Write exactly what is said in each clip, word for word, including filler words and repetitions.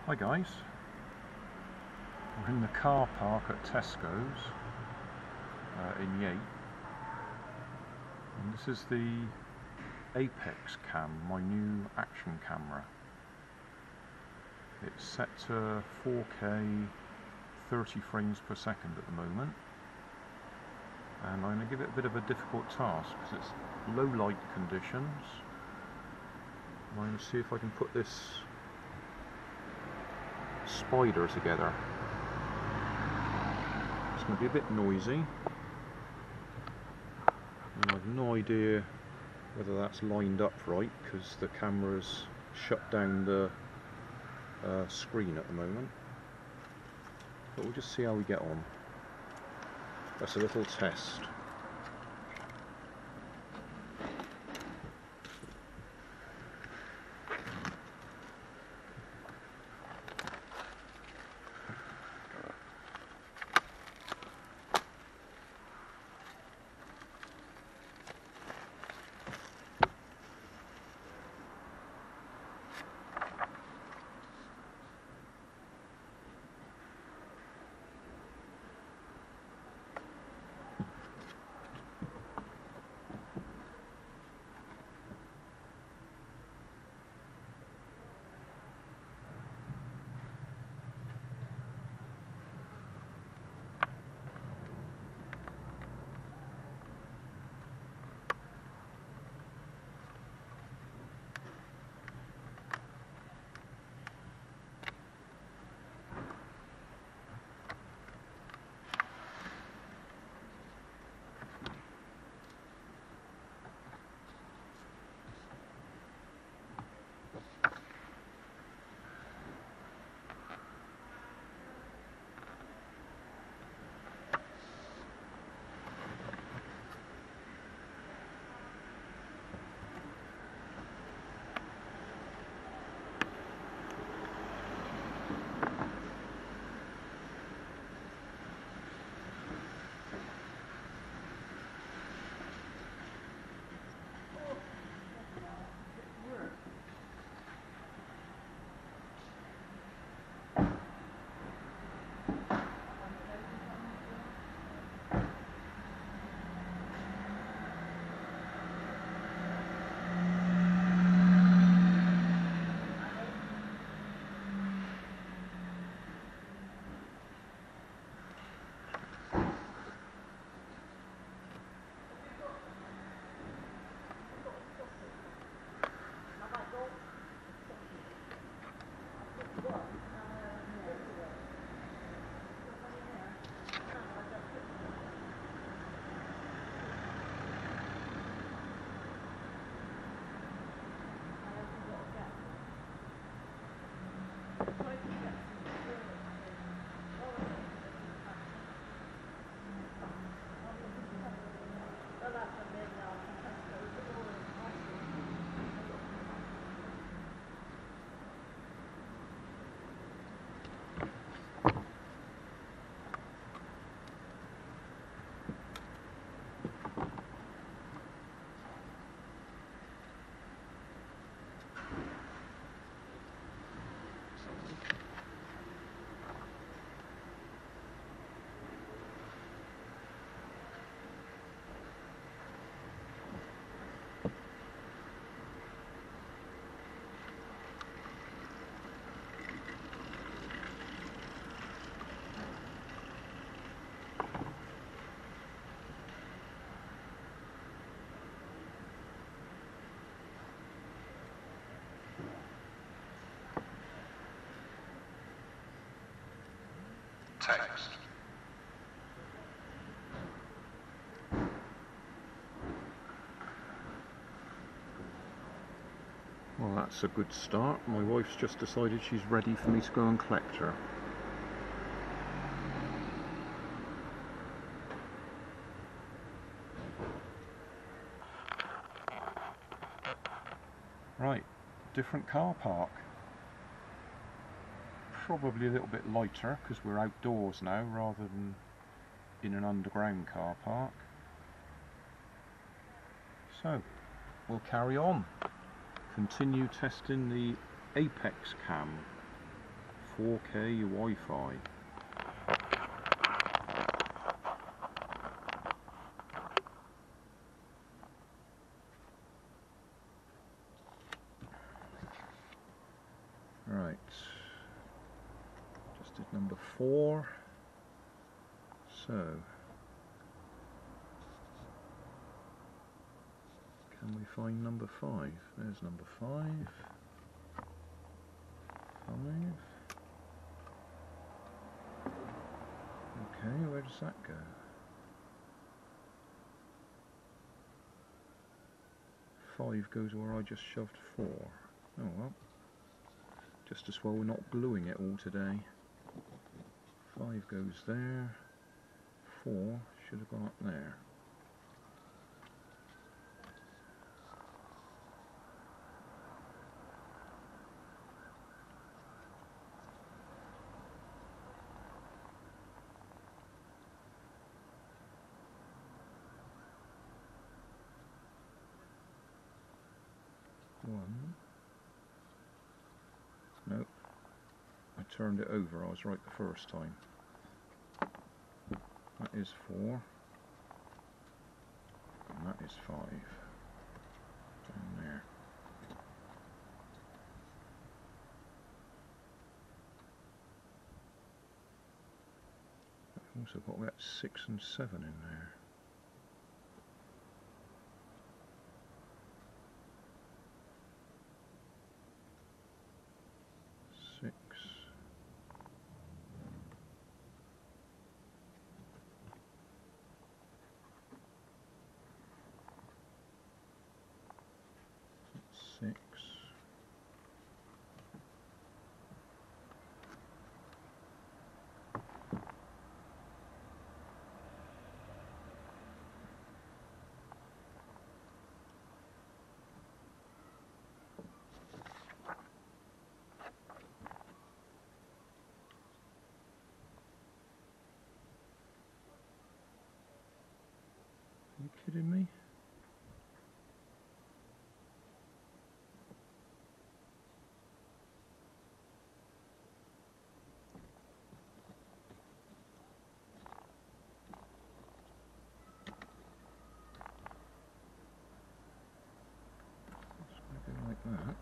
Hi guys, we're in the car park at Tesco's uh, in Yate, and this is the Apex Cam, my new action camera. It's set to four K thirty frames per second at the moment, and I'm going to give it a bit of a difficult task because it's low light conditions. I'm going to see if I can put this spider together. It's going to be a bit noisy, and I've no idea whether that's lined up right because the camera's shut down the uh, screen at the moment, but we'll just see how we get on. That's a little test. Text. Well, that's a good start. My wife's just decided she's ready for me to go and collect her. Right, different car park. Probably a little bit lighter because we're outdoors now rather than in an underground car park. So, we'll carry on. Continue testing the Apex Cam four K Wi-Fi. Right, just did number four. So, can we find number five? There's number five. Five. Okay, where does that go? Five goes where I just shoved four. Oh well. Just as well we're not gluing it all today. Five goes there. Four should have gone up there. One. Nope. I turned it over. I was right the first time. That is four. And that is five. Down there. I've also got about six and seven in there. Six. Six. Are you kidding me? It's going to go like that.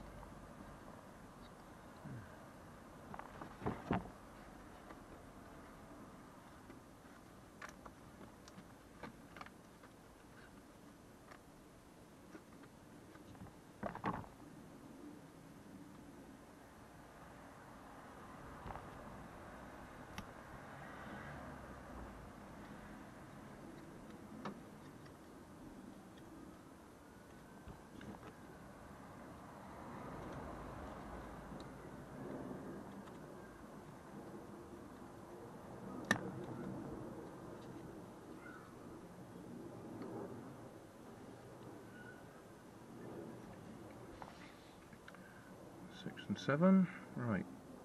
Six and seven, right.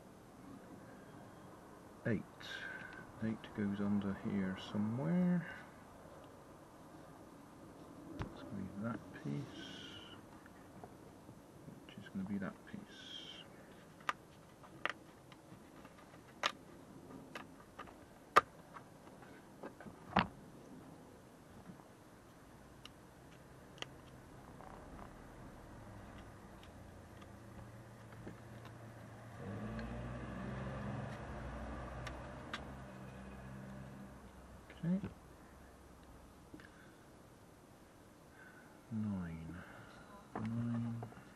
Eight. Eight goes under here somewhere. It's going to be that piece, which is going to be that piece. Okay. Nine. Nine.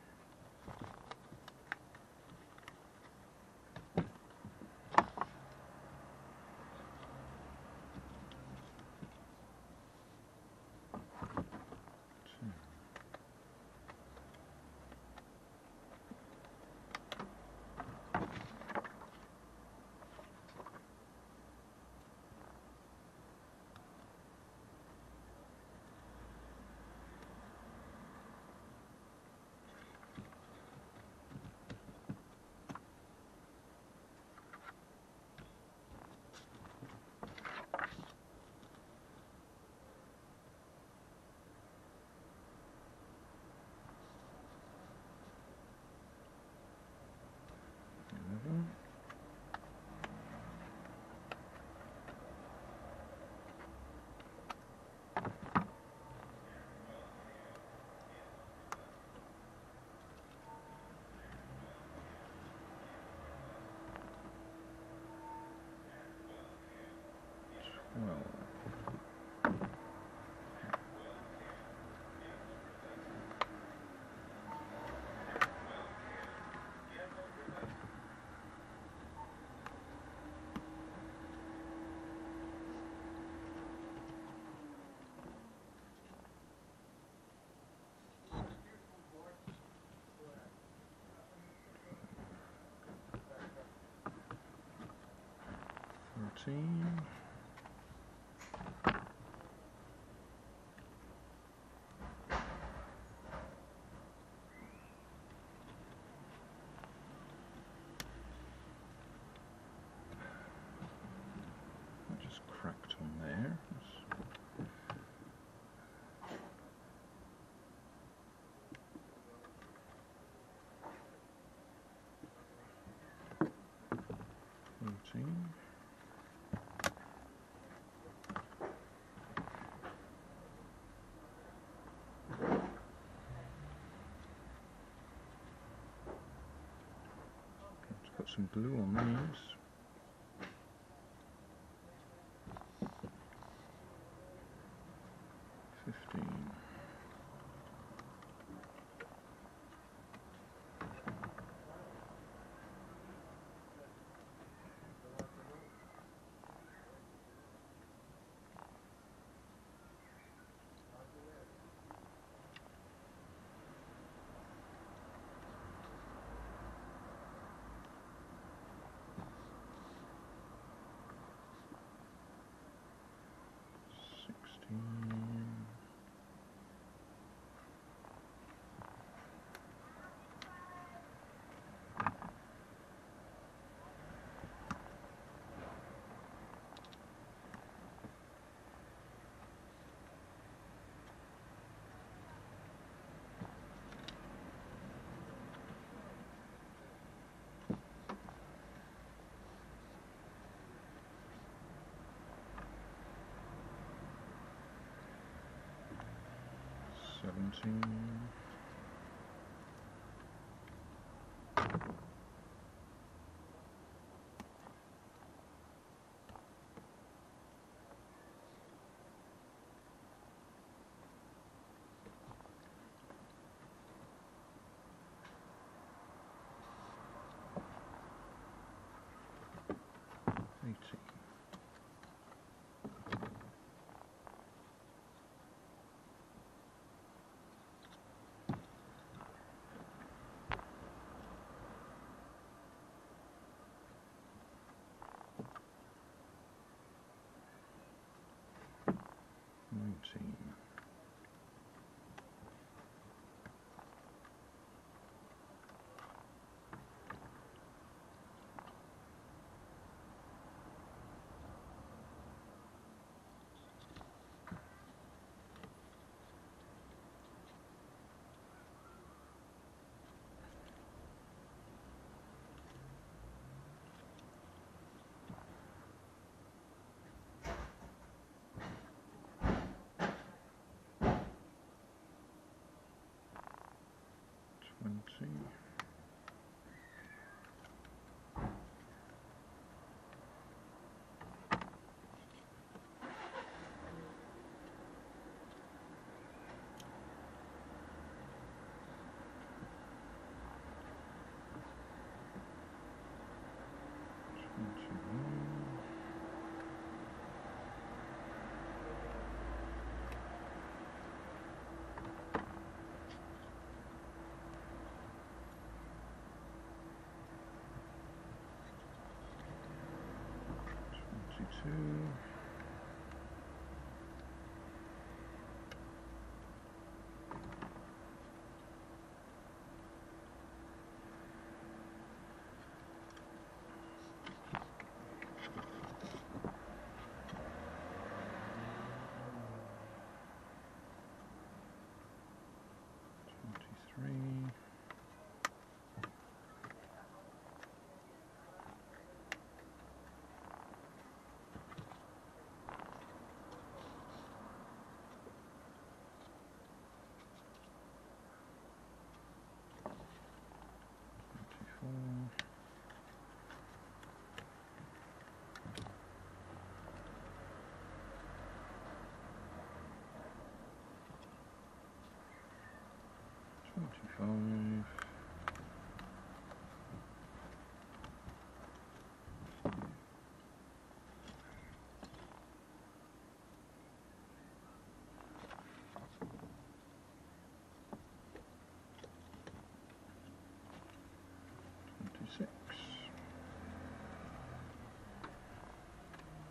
Two. nineteen. That just cracked on there. fourteen. Let's put some glue on these. fifteen. seventeen. eighteen. nineteen. twenty. Two. Twenty-three. Twenty-five. Twenty-six.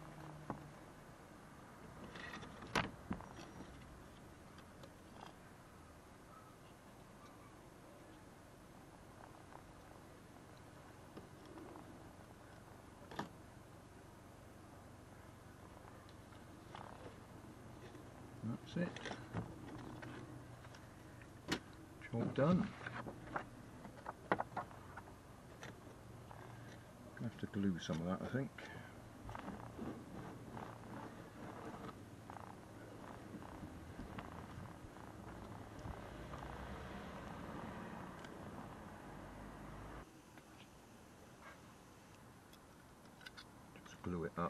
That's it. Job done. Gonna have to glue some of that, I think. Just glue it up.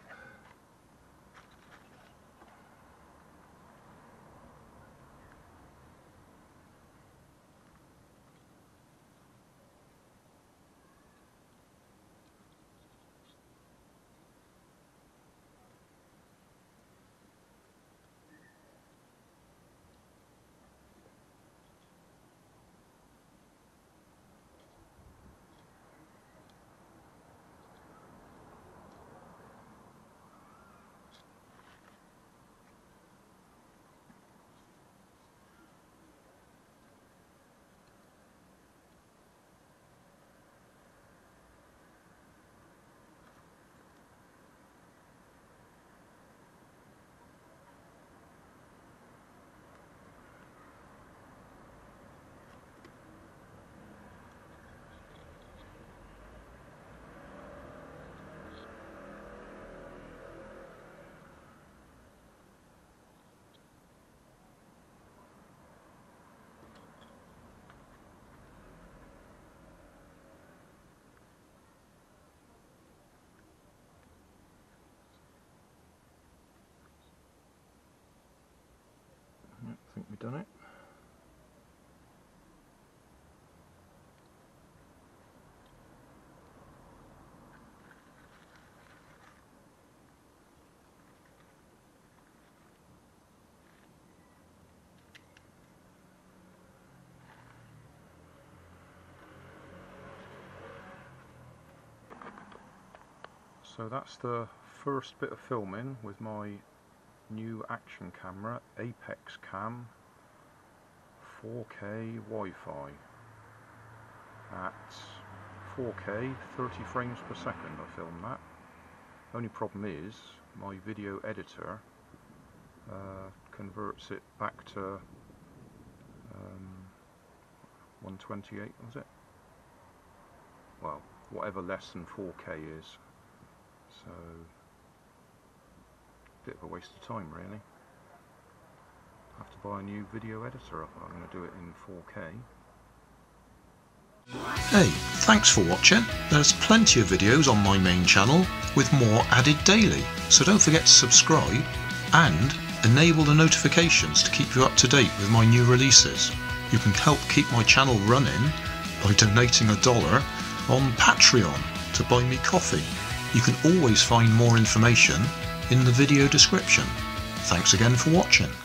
I think we've done it. So that's the first bit of filming with my new action camera, Apex Cam four K Wi-Fi at four K, thirty frames per second. I filmed that. Only problem is my video editor uh, converts it back to um, one twenty-eight, was it? Well, whatever less than four K is. So, bit of a waste of time really. Have to buy a new video editor if I'm going to do it in four K. Hey, thanks for watching. There's plenty of videos on my main channel with more added daily, so don't forget to subscribe and enable the notifications to keep you up to date with my new releases. You can help keep my channel running by donating a dollar on Patreon to buy me coffee. You can always find more information in the video description. Thanks again for watching.